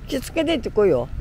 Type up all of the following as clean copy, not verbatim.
気付けていってこいよ。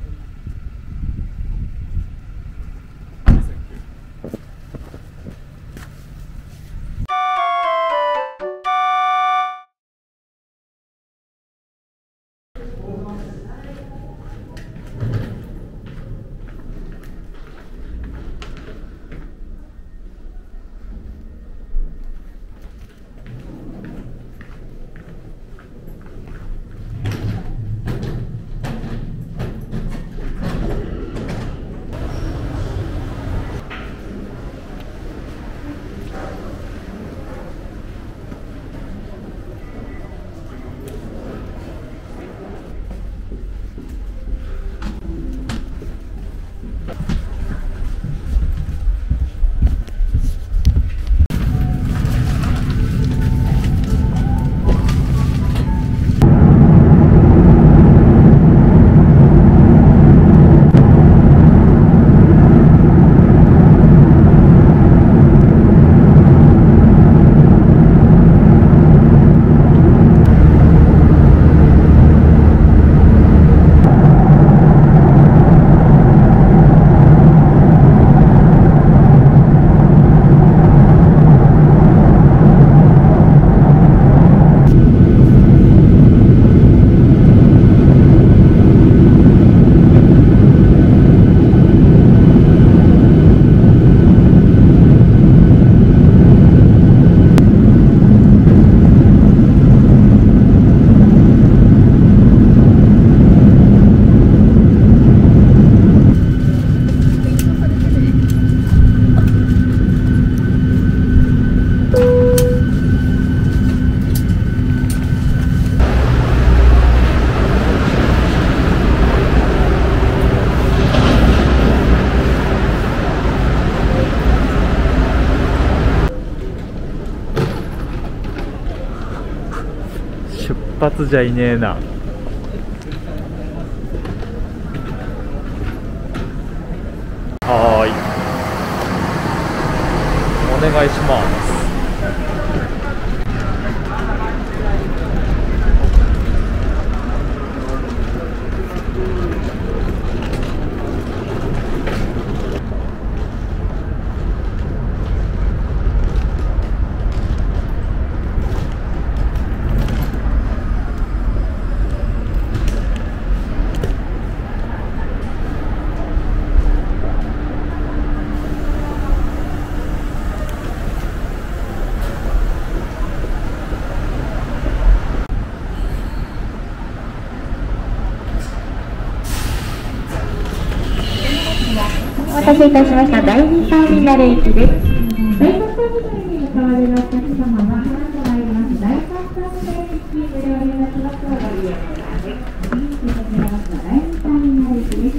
出発じゃいねえな。はーい、お願いします。 お待たせいたしました。第2ターミナル駅です。第3ターミナルに向かわれるお客様は、ご覧と参ります。第3ターミナル駅、無料になりますので、ご利用ください。こちらは第2ターミナル駅です。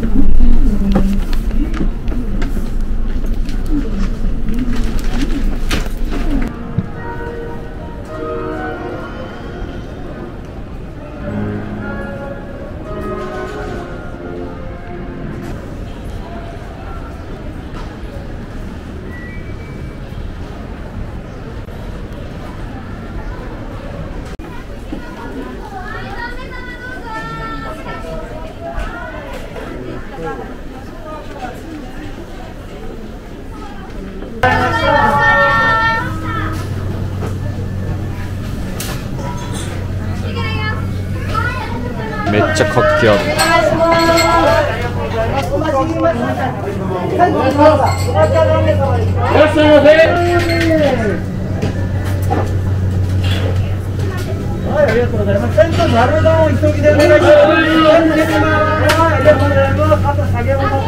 めっちゃ活気ある。 いらっしゃいませ。はい、ありがとうございます。セントざる丼を急ぎでお願いします。はい、ありがとうございます。あと下げ物。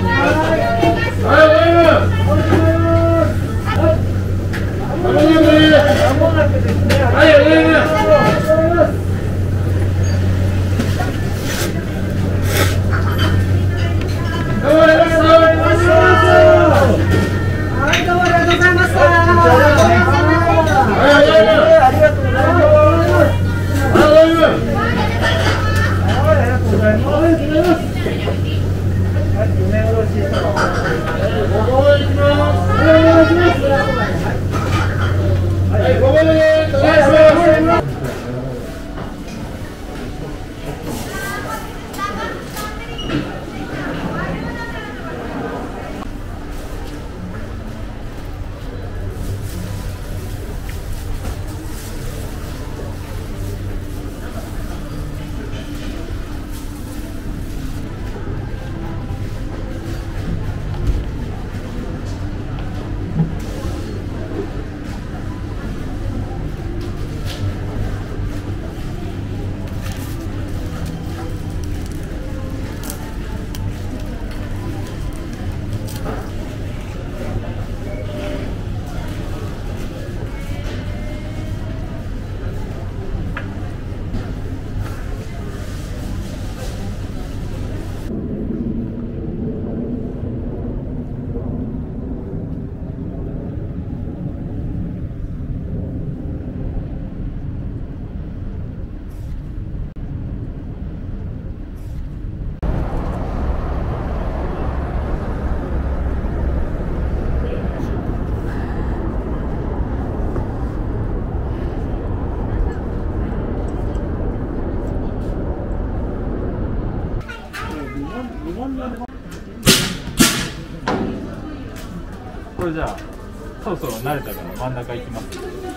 これじゃあそろそろ慣れたから真ん中行きます。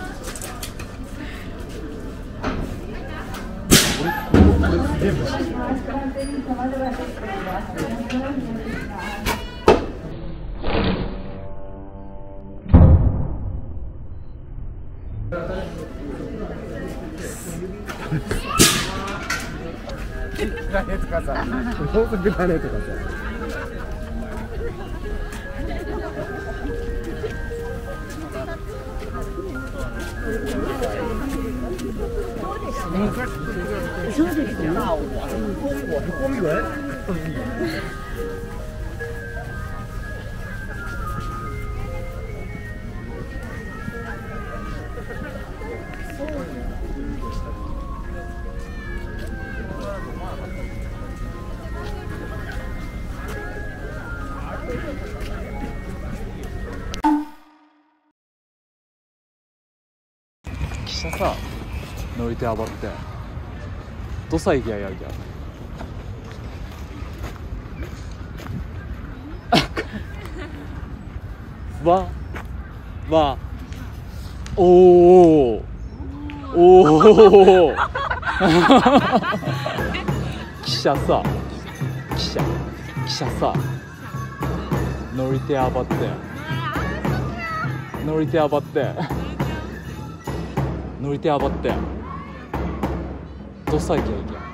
全部誰とかさ、高速誰とかさ。そうですよ。へこみ具合？ 汽車さ乗り手あばってどさいぎゃやぎゃわおお汽車さ汽車さ乗り手あばって乗り手あばってどさいぎゃいぎゃ